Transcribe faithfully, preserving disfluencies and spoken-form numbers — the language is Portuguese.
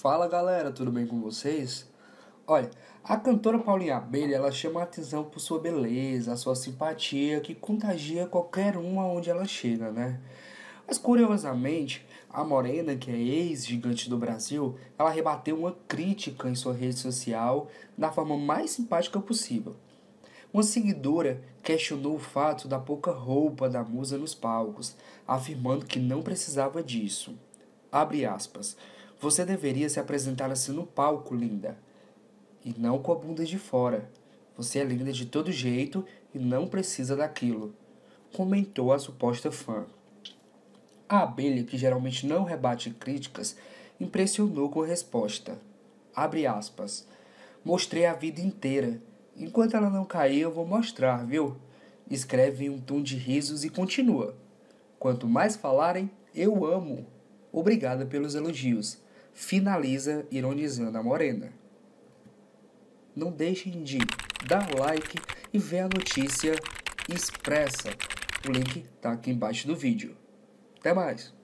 Fala galera, tudo bem com vocês? Olha, a cantora Paulinha Abelha, ela chama a atenção por sua beleza, a sua simpatia, que contagia qualquer um aonde ela chega, né? Mas curiosamente, a Morena, que é ex-gigante do Brasil, ela rebateu uma crítica em sua rede social da forma mais simpática possível. Uma seguidora questionou o fato da pouca roupa da musa nos palcos, afirmando que não precisava disso. Abre aspas. Você deveria se apresentar assim no palco, linda, e não com a bunda de fora. Você é linda de todo jeito e não precisa daquilo, comentou a suposta fã. A abelha, que geralmente não rebate críticas, impressionou com a resposta. Abre aspas. Mostrei a vida inteira. Enquanto ela não cair, eu vou mostrar, viu? Escreve em um tom de risos e continua. Quanto mais falarem, eu amo. Obrigada pelos elogios. Finaliza ironizando a Morena. Não deixem de dar like e ver a notícia expressa. O link está aqui embaixo do vídeo. Até mais!